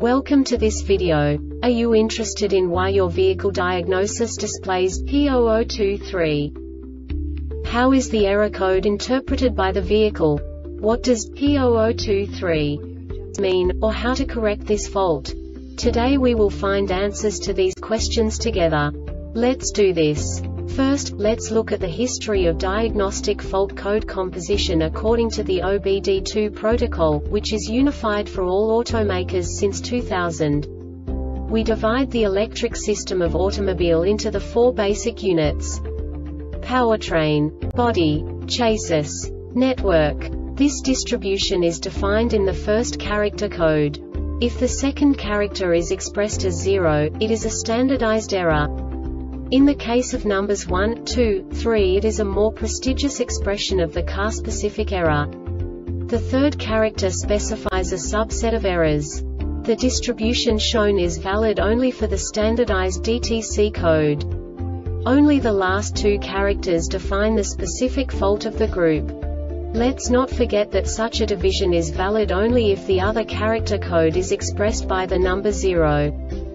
Welcome to this video. Are you interested in why your vehicle diagnosis displays P0023? How is the error code interpreted by the vehicle? What does P0023 mean, or how to correct this fault? Today we will find answers to these questions together. Let's do this. First, let's look at the history of diagnostic fault code composition according to the OBD2 protocol, which is unified for all automakers since 2000. We divide the electric system of automobile into the four basic units: powertrain, body, chassis, network. This distribution is defined in the first character code. If the second character is expressed as 0, it is a standardized error. In the case of numbers 1, 2, 3, it is a more prestigious expression of the car-specific error. The third character specifies a subset of errors. The distribution shown is valid only for the standardized DTC code. Only the last two characters define the specific fault of the group. Let's not forget that such a division is valid only if the other character code is expressed by the number 0.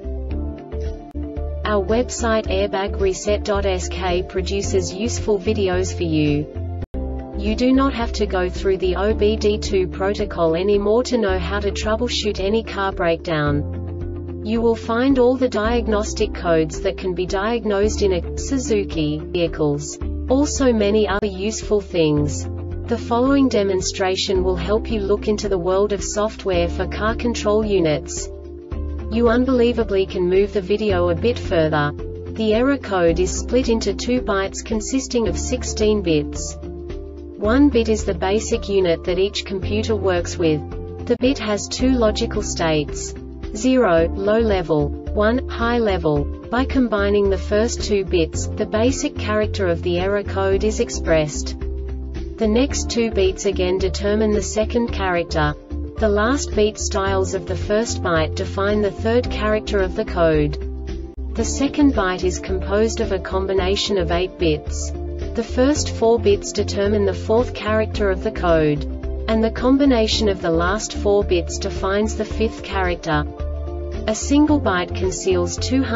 Our website airbagreset.sk produces useful videos for you. You do not have to go through the OBD2 protocol anymore to know how to troubleshoot any car breakdown. You will find all the diagnostic codes that can be diagnosed in a Suzuki vehicles. Also many other useful things. The following demonstration will help you look into the world of software for car control units. You unbelievably can move the video a bit further. The error code is split into 2 bytes consisting of 16 bits. 1 bit is the basic unit that each computer works with. The bit has 2 logical states: 0, low level, 1, high level. By combining the first 2 bits, the basic character of the error code is expressed. The next 2 beats again determine the second character. The last beat styles of the first byte define the third character of the code. The second byte is composed of a combination of 8 bits. The first 4 bits determine the fourth character of the code. And the combination of the last 4 bits defines the fifth character. A single byte conceals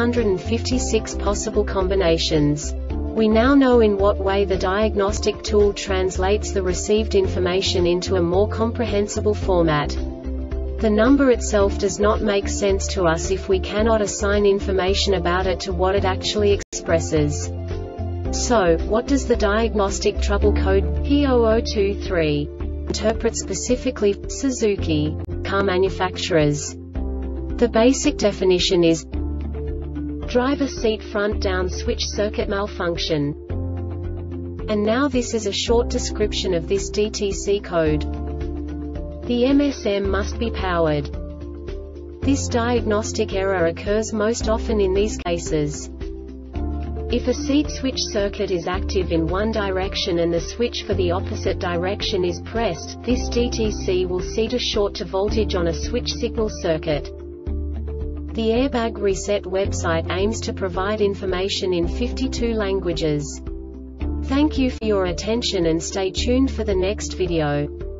256 possible combinations. We now know in what way the diagnostic tool translates the received information into a more comprehensible format. The number itself does not make sense to us if we cannot assign information about it to what it actually expresses. So, what does the diagnostic trouble code P0023 interpret specifically for Suzuki car manufacturers? The basic definition is driver seat front down switch circuit malfunction. And now this is a short description of this DTC code. The MSM must be powered. This diagnostic error occurs most often in these cases: if a seat switch circuit is active in one direction and the switch for the opposite direction is pressed, this DTC will see a short to voltage on a switch signal circuit. The Airbag Reset website aims to provide information in 52 languages. Thank you for your attention and stay tuned for the next video.